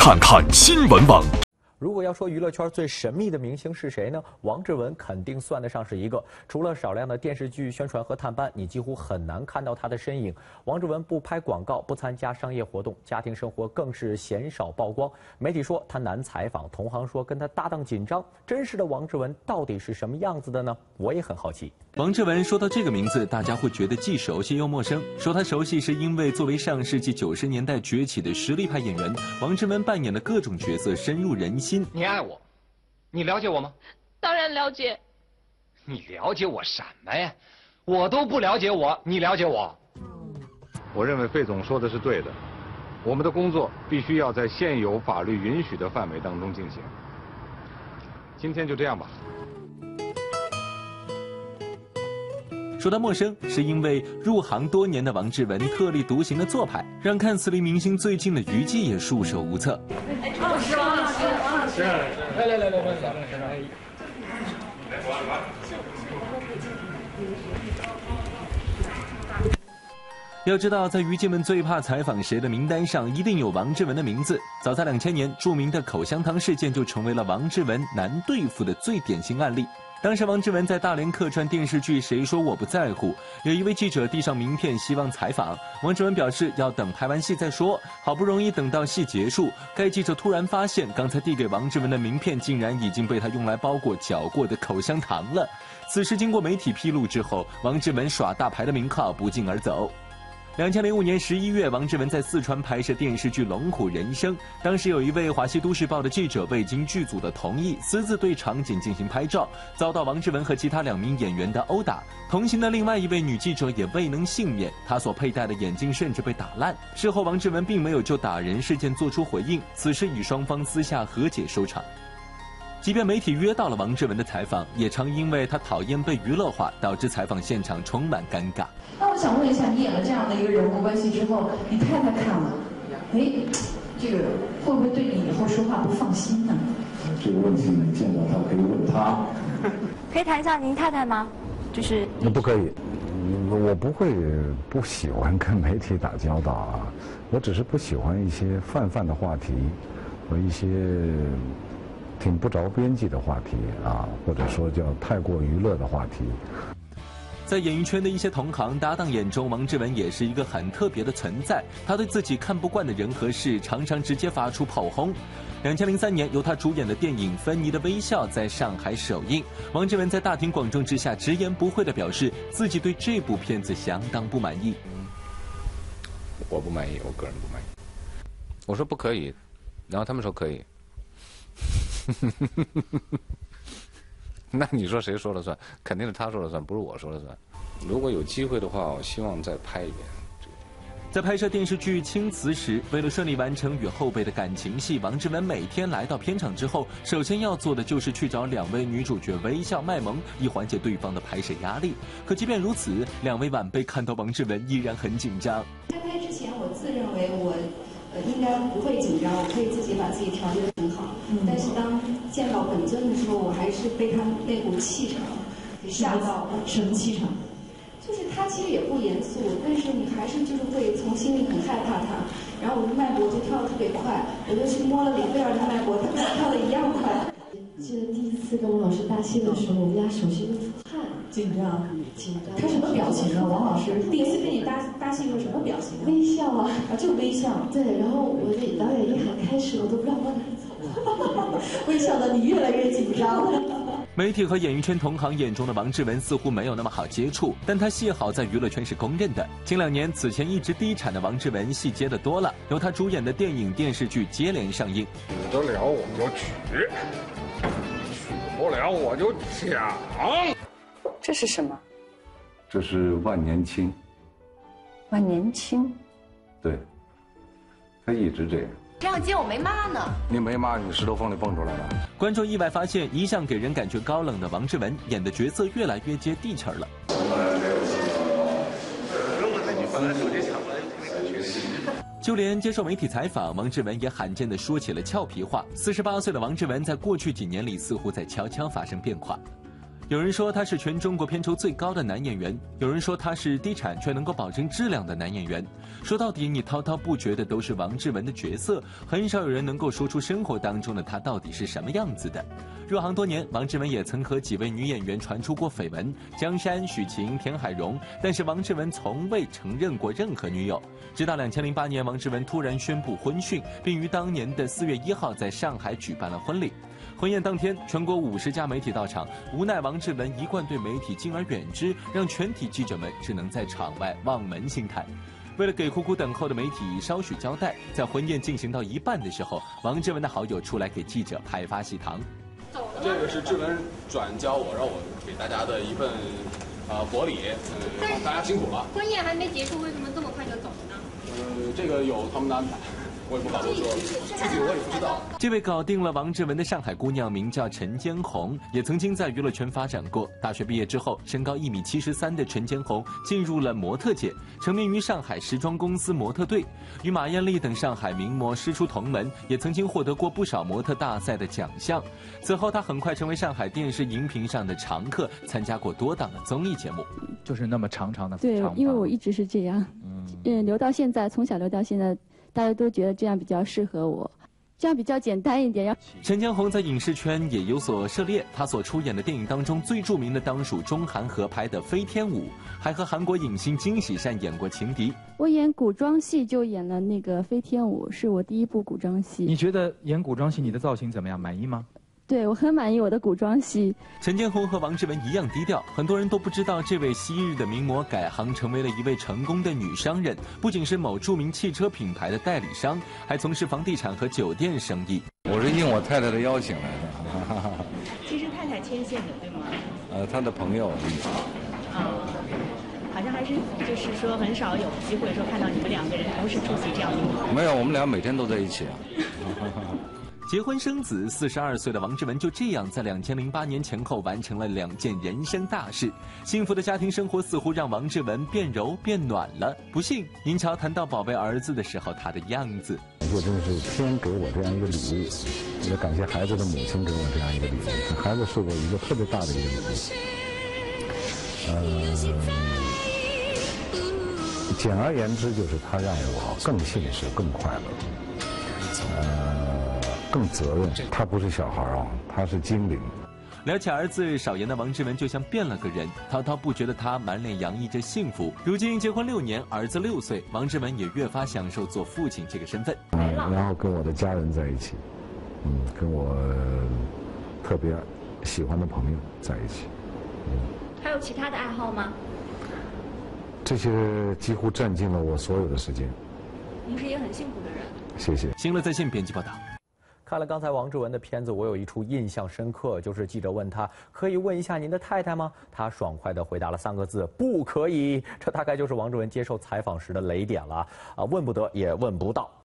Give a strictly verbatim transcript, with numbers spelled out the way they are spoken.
看看新闻网。 如果要说娱乐圈最神秘的明星是谁呢？王志文肯定算得上是一个。除了少量的电视剧宣传和探班，你几乎很难看到他的身影。王志文不拍广告，不参加商业活动，家庭生活更是鲜少曝光。媒体说他难采访，同行说跟他搭档紧张。真实的王志文到底是什么样子的呢？我也很好奇。 王志文说到这个名字，大家会觉得既熟悉又陌生。说他熟悉，是因为作为上世纪九十年代崛起的实力派演员，王志文扮演的各种角色深入人心。 你爱我，你了解我吗？ 当然了解。 你了解我什么呀？我都不了解我，你了解我？ 我认为费总说的是对的，我们的工作必须要在现有法律允许的范围当中进行。今天就这样吧。 说他陌生，是因为入行多年的王志文特立独行的做派，让看似离明星最近的娱记也束手无策。 哎，王老师，王老师，王老师， 来来来来来，咱们身上。 要知道，在娱记们最怕采访谁的名单上，一定有王志文的名字。早在两千年，著名的口香糖事件就成为了王志文难对付的最典型案例。当时王志文在大连客串电视剧《谁说我不在乎》，有一位记者递上名片，希望采访。王志文表示要等拍完戏再说。好不容易等到戏结束，该记者突然发现，刚才递给王志文的名片竟然已经被他用来包裹嚼过的口香糖了。此事经过媒体披露之后，王志文耍大牌的名号不胫而走。两千零五年十一月，王志文在四川拍摄电视剧《龙虎人生》，当时有一位华西都市报的记者未经剧组的同意，私自对场景进行拍照，遭到王志文和其他两名演员的殴打。同行的另外一位女记者也未能幸免，她所佩戴的眼镜甚至被打烂。事后，王志文并没有就打人事件做出回应，此事以双方私下和解收场。即便媒体约到了王志文的采访，也常因为他讨厌被娱乐化，导致采访现场充满尴尬。 那我想问一下，你演了这样的一个人物关系之后，你太太看了，哎，这个会不会对你以后说话不放心呢？ 这个问题呢，见到他可以问他。 可以谈一下您太太吗？就是那不可以，我不会不喜欢跟媒体打交道啊，我只是不喜欢一些泛泛的话题和一些挺不着边际的话题啊，或者说叫太过娱乐的话题。 在演艺圈的一些同行搭档眼中，王志文也是一个很特别的存在。他对自己看不惯的人和事，常常直接发出炮轰。两千零三年，由他主演的电影《芬妮的微笑》在上海首映。王志文在大庭广众之下直言不讳地表示，自己对这部片子相当不满意。 我不满意，我个人不满意。我说不可以，然后他们说可以。那你说谁说了算？肯定是他说了算，不是我说了算。如果有机会的话，我希望再拍一遍。 在拍摄电视剧《青瓷》时，为了顺利完成与后辈的感情戏，王志文每天来到片场之后，首先要做的就是去找两位女主角微笑卖萌，以缓解对方的拍摄压力。可即便如此，两位晚辈看到王志文依然很紧张。 开拍之前，我自认为我呃应该不会紧张，我可以自己把自己调节得很好。嗯、但是当见到本尊的时候，我还是被他那股气场给吓到。什么气场？就是他其实也不严肃，但是你还是就是会从心里很害怕他。然后我的脉搏就跳得特别快，我就去摸了里贝尔的脉搏，他们俩跳得一样快。记得第一次跟王老师搭戏的时候，我们俩手心都出汗，紧张，紧张。他什么表情啊？王老师第一次跟你搭搭戏是什么表情啊？微笑啊，啊，就微笑。对，然后我这导演一喊开始，我都不知道往哪走，微笑的你越来越紧张。 媒体和演艺圈同行眼中的王志文似乎没有那么好接触，但他戏好在娱乐圈是公认的。近两年，此前一直低产的王志文戏接的多了，由他主演的电影、电视剧接连上映。 娶得了我就娶，娶不了我就抢。 这是什么？ 这是万年青。 万年青。 对，他一直这样。 这样接我没妈呢。 你没妈，你石头缝里蹦出来了。 观众意外发现，一向给人感觉高冷的王志文演的角色越来越接地气儿了。就连接受媒体采访，王志文也罕见地说起了俏皮话。四十八岁的王志文在过去几年里似乎在悄悄发生变化。 有人说他是全中国片酬最高的男演员，有人说他是低产却能够保证质量的男演员。说到底，你滔滔不绝的都是王志文的角色，很少有人能够说出生活当中的他到底是什么样子的。入行多年，王志文也曾和几位女演员传出过绯闻，江山、许晴、田海蓉，但是王志文从未承认过任何女友。直到两千零八年，王志文突然宣布婚讯，并于当年的四月一号在上海举办了婚礼。婚宴当天，全国五十家媒体到场，无奈王志文一贯对媒体敬而远之，让全体记者们只能在场外望门兴叹。为了给苦苦等候的媒体稍许交代，在婚宴进行到一半的时候，王志文的好友出来给记者派发喜糖。 这个是志文转交我，让我给大家的一份呃薄礼，呃，大家辛苦了。 婚宴还没结束，为什么这么快就走了呢？ 呃，这个有他们的安排。我也不好多说，具体我也不知道。 这位搞定了王志文的上海姑娘名叫陈坚红，也曾经在娱乐圈发展过。大学毕业之后，身高一米七十三的陈坚红进入了模特界，成名于上海时装公司模特队，与马艳丽等上海名模师出同门，也曾经获得过不少模特大赛的奖项。此后，她很快成为上海电视荧屏上的常客，参加过多档的综艺节目。 就是那么长长的对，因为我一直是这样，嗯，嗯，留到现在，从小留到现在。大家都觉得这样比较适合我，这样比较简单一点。 陈坚红在影视圈也有所涉猎，她所出演的电影当中最著名的当属中韩合拍的《飞天舞》，还和韩国影星金喜善演过情敌。 我演古装戏就演了那个《飞天舞》，是我第一部古装戏。 你觉得演古装戏你的造型怎么样？满意吗？ 对，我很满意我的古装戏。 陈坚红和王志文一样低调，很多人都不知道这位昔日的名模改行成为了一位成功的女商人，不仅是某著名汽车品牌的代理商，还从事房地产和酒店生意。 我是应我太太的邀请来的。 其实太太牵线的，对吗？ 呃，她的朋友。 啊，好像还是就是说很少有机会说看到你们两个人同时出席这样的。 没有，我们俩每天都在一起啊。 结婚生子，四十二岁的王志文就这样在两千零八年前后完成了两件人生大事。幸福的家庭生活似乎让王志文变柔变暖了。不信，您瞧，谈到宝贝儿子的时候，他的样子。 这真是天给我这样一个礼物，也感谢孩子的母亲给我这样一个礼物。孩子是我一个特别大的一个礼物。呃，简而言之，就是他让我更幸福、更快乐。呃。更责任，他不是小孩啊，他是精灵。 聊起儿子少言的王志文就像变了个人，滔滔不绝的他满脸洋溢着幸福。如今结婚六年，儿子六岁，王志文也越发享受做父亲这个身份。 嗯，然后跟我的家人在一起，嗯，跟我特别喜欢的朋友在一起。 嗯，还有其他的爱好吗？ 这些几乎占尽了我所有的时间。 您是一个很幸福的人。 谢谢。 新乐在线编辑报道。 看了刚才王志文的片子，我有一处印象深刻，就是记者问他可以问一下您的太太吗？他爽快地回答了三个字：不可以。这大概就是王志文接受采访时的雷点了啊，问不得也问不到。